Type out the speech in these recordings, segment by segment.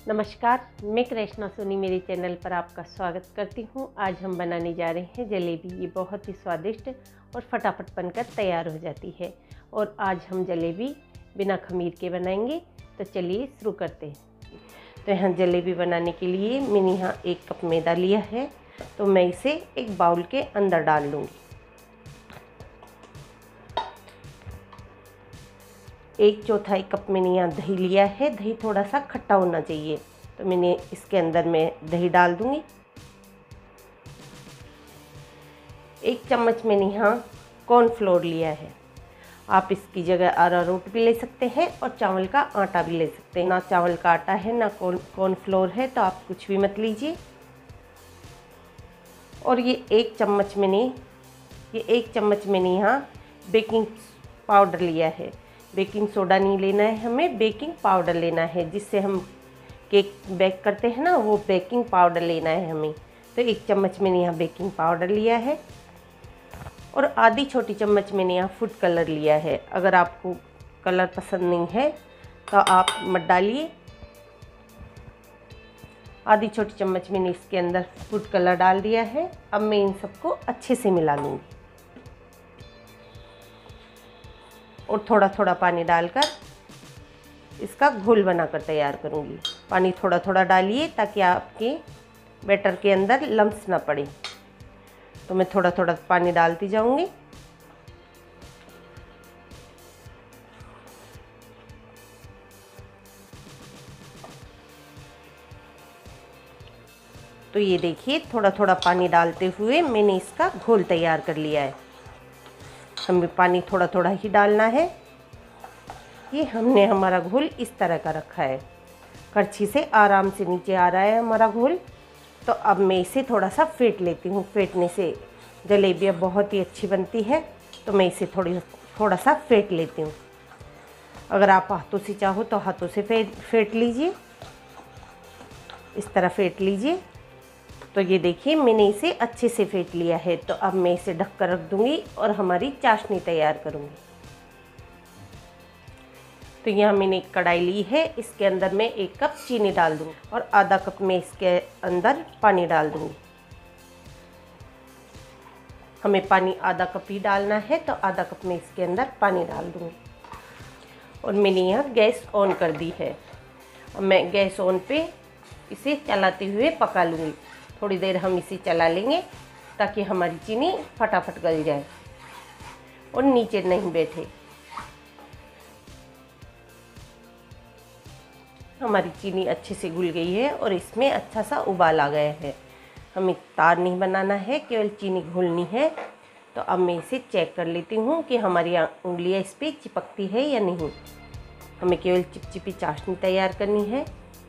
नमस्कार, मैं कृष्णा सोनी मेरे चैनल पर आपका स्वागत करती हूँ। आज हम बनाने जा रहे हैं जलेबी। ये बहुत ही स्वादिष्ट और फटाफट बनकर तैयार हो जाती है। और आज हम जलेबी बिना खमीर के बनाएंगे, तो चलिए शुरू करते हैं। तो यहाँ जलेबी बनाने के लिए मैंने यहाँ 1 कप मैदा लिया है, तो मैं इसे एक बाउल के अंदर डाल दूँगी। 1/4 कप मैंने यहाँ दही लिया है। दही थोड़ा सा खट्टा होना चाहिए, तो मैंने इसके अंदर मैं दही डाल दूँगी। 1 चम्मच मैंने यहाँ कॉर्नफ्लोर लिया है। आप इसकी जगह अरारोट भी ले सकते हैं और चावल का आटा भी ले सकते हैं। ना चावल का आटा है ना कॉर्नफ्लोर है, तो आप कुछ भी मत लीजिए। और ये 1 चम्मच मैंने यहाँ बेकिंग पाउडर लिया है। बेकिंग सोडा नहीं लेना है, हमें बेकिंग पाउडर लेना है। जिससे हम केक बेक करते हैं ना, वो बेकिंग पाउडर लेना है हमें। तो 1 चम्मच मैंने यहाँ बेकिंग पाउडर लिया है और आधी छोटी चम्मच मैंने यहाँ फूड कलर लिया है। अगर आपको कलर पसंद नहीं है तो आप मत डालिए। आधी छोटी चम्मच मैंने इसके अंदर फूड कलर डाल दिया है। अब मैं इन सबको अच्छे से मिला लूँगी और थोड़ा थोड़ा पानी डालकर इसका घोल बनाकर तैयार करूँगी। पानी थोड़ा थोड़ा डालिए ताकि आपके बैटर के अंदर लम्स ना पड़े। तो मैं थोड़ा थोड़ा पानी डालती जाऊँगी। तो ये देखिए, थोड़ा थोड़ा पानी डालते हुए मैंने इसका घोल तैयार कर लिया है। हमें पानी थोड़ा थोड़ा ही डालना है। ये हमने हमारा घोल इस तरह का रखा है। करछी से आराम से नीचे आ रहा है हमारा घोल। तो अब मैं इसे थोड़ा सा फेंट लेती हूँ। फेंटने से जलेबियाँ बहुत ही अच्छी बनती है, तो मैं इसे थोड़ा सा फेंट लेती हूँ। अगर आप हाथों से चाहो तो हाथों से फेंट लीजिए, इस तरह फेंट लीजिए। तो ये देखिए, मैंने इसे अच्छे से फेंट लिया है। तो अब मैं इसे ढक कर रख दूँगी और हमारी चाशनी तैयार करूँगी। तो यहाँ मैंने एक कढ़ाई ली है, इसके अंदर मैं 1 कप चीनी डाल दूँगी और आधा कप में इसके अंदर पानी डाल दूँगी। हमें पानी आधा कप ही डालना है, तो आधा कप में इसके अंदर पानी डाल दूँगी। और मैंने यहाँ गैस ऑन कर दी है। अब मैं गैस ऑन पे इसे चलाते हुए पका लूँगी। थोड़ी देर हम इसे चला लेंगे ताकि हमारी चीनी फटाफट गल जाए और नीचे नहीं बैठे। हमारी चीनी अच्छे से घुल गई है और इसमें अच्छा सा उबाल आ गया है। हमें तार नहीं बनाना है, केवल चीनी घुलनी है। तो अब मैं इसे चेक कर लेती हूँ कि हमारी उंगलियाँ इस पर चिपकती है या नहीं। हमें केवल चिपचिपी चाशनी तैयार करनी है।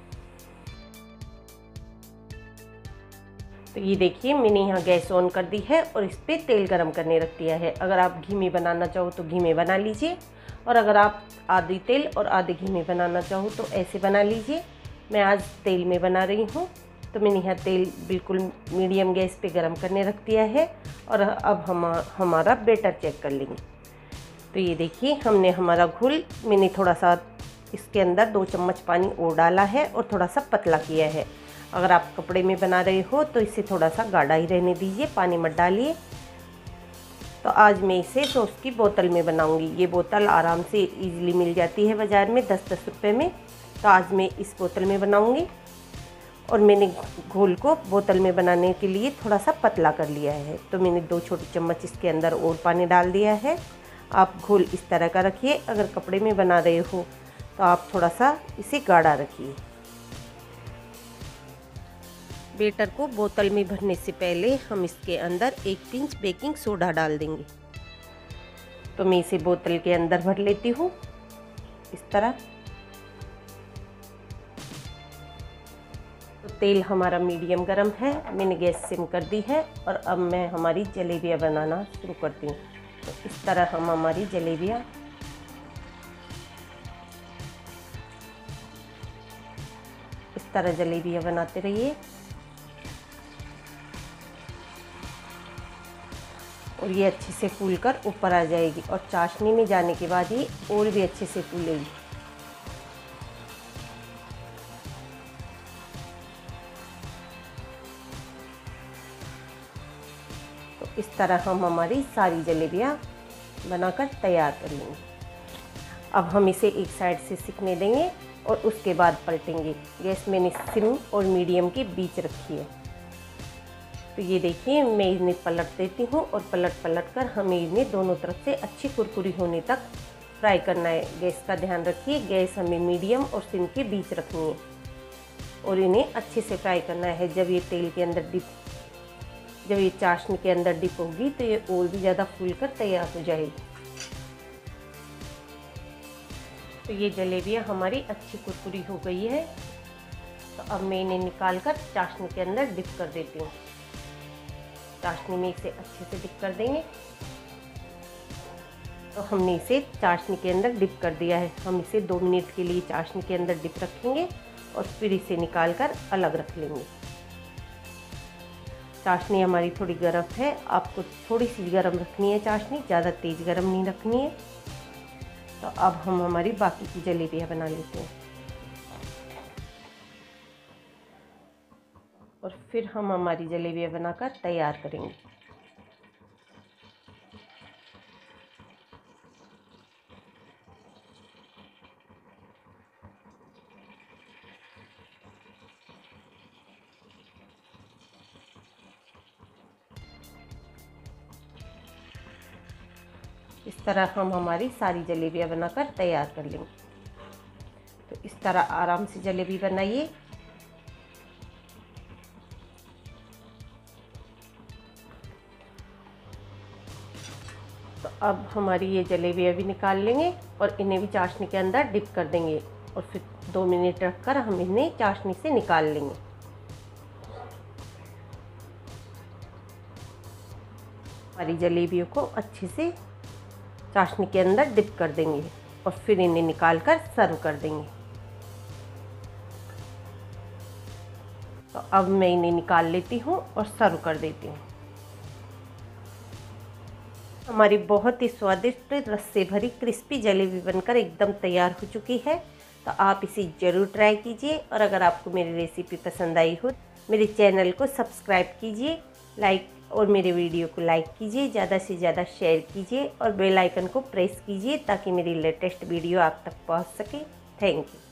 तो ये देखिए, मैंने यहाँ गैस ऑन कर दी है और इस पर तेल गरम करने रख दिया है। अगर आप घी में बनाना चाहो तो घी में बना लीजिए, और अगर आप आधी तेल और आधे घी में बनाना चाहो तो ऐसे बना लीजिए। मैं आज तेल में बना रही हूँ, तो मैंने यहाँ तेल बिल्कुल मीडियम गैस पे गरम करने रख दिया है। और अब हमारा बैटर चेक कर लेंगे। तो ये देखिए, हमने हमारा घोल, मैंने थोड़ा सा इसके अंदर 2 चम्मच पानी और डाला है और थोड़ा सा पतला किया है। अगर आप कपड़े में बना रहे हो तो इसे थोड़ा सा गाढ़ा ही रहने दीजिए, पानी मत डालिए। तो आज मैं इसे सॉस की बोतल में बनाऊंगी। ये बोतल आराम से इजीली मिल जाती है बाज़ार में 10-10 रुपये में। तो आज मैं इस बोतल में बनाऊंगी। और मैंने घोल को बोतल में बनाने के लिए थोड़ा सा पतला कर लिया है। तो मैंने 2 छोटी चम्मच इसके अंदर और पानी डाल दिया है। आप घोल इस तरह का रखिए। अगर कपड़े में बना रहे हो तो आप थोड़ा सा इसे गाढ़ा रखिए। बैटर को बोतल में भरने से पहले हम इसके अंदर 1 पिंच बेकिंग सोडा डाल देंगे। तो मैं इसे बोतल के अंदर भर लेती हूँ इस तरह। तो तेल हमारा मीडियम गरम है, मैंने गैस सिम कर दी है। और अब मैं हमारी जलेबियाँ बनाना शुरू करती हूँ। तो इस तरह हम हमारी जलेबियाँ बनाते रहिए। और ये अच्छे से फूलकर ऊपर आ जाएगी और चाशनी में जाने के बाद ये और भी अच्छे से फूलेगी। इस तरह हम हमारी सारी जलेबियाँ बनाकर तैयार कर लेंगे। अब हम इसे एक साइड से सिकने देंगे और उसके बाद पलटेंगे। गैस मैंने सिम और मीडियम के बीच रखी है। तो ये देखिए मैं इन्हें पलट देती हूँ और पलट कर हमें इन्हें दोनों तरफ से अच्छी कुरकुरी होने तक फ्राई करना है। गैस का ध्यान रखिए, गैस हमें मीडियम और सिम के बीच रखनी है और इन्हें अच्छे से फ्राई करना है। जब ये चाशनी के अंदर डिप होगी तो ये और भी ज़्यादा फूल कर तैयार हो जाएगी। तो ये जलेबियाँ हमारी अच्छी कुरकुरी हो गई है। तो अब मैं इन्हें निकाल कर चाशनी के अंदर डिप कर देती हूँ। चाशनी में इसे अच्छे से डिप कर देंगे। तो हमने इसे चाशनी के अंदर डिप कर दिया है। हम इसे 2 मिनट के लिए चाशनी के अंदर डिप रखेंगे और फिर इसे निकाल कर अलग रख लेंगे। चाशनी हमारी थोड़ी गर्म है, आपको थोड़ी सी गर्म रखनी है चाशनी, ज़्यादा तेज़ गर्म नहीं रखनी है। तो अब हम हमारी बाकी की जलेबियाँ बना लेते हैं और फिर हम हमारी जलेबियाँ बनाकर तैयार करेंगे। इस तरह हम हमारी सारी जलेबियाँ बनाकर तैयार कर लेंगे। तो इस तरह आराम से जलेबी बनाइए। तो अब हमारी ये जलेबियाँ भी निकाल लेंगे और इन्हें भी चाशनी के अंदर डिप कर देंगे और फिर 2 मिनट रखकर हम इन्हें चाशनी से निकाल लेंगे। हमारी जलेबियों को अच्छे से चाशनी के अंदर डिप कर देंगे और फिर इन्हें निकाल कर सर्व कर देंगे। तो अब मैं इन्हें निकाल लेती हूँ और सर्व कर देती हूँ। हमारी बहुत ही स्वादिष्ट रस से भरी क्रिस्पी जलेबी बनकर एकदम तैयार हो चुकी है। तो आप इसे ज़रूर ट्राई कीजिए और अगर आपको मेरी रेसिपी पसंद आई हो मेरे चैनल को सब्सक्राइब कीजिए, और मेरे वीडियो को लाइक कीजिए, ज़्यादा से ज़्यादा शेयर कीजिए और बेल आइकन को प्रेस कीजिए ताकि मेरी लेटेस्ट वीडियो आप तक पहुंच सके। Thank you.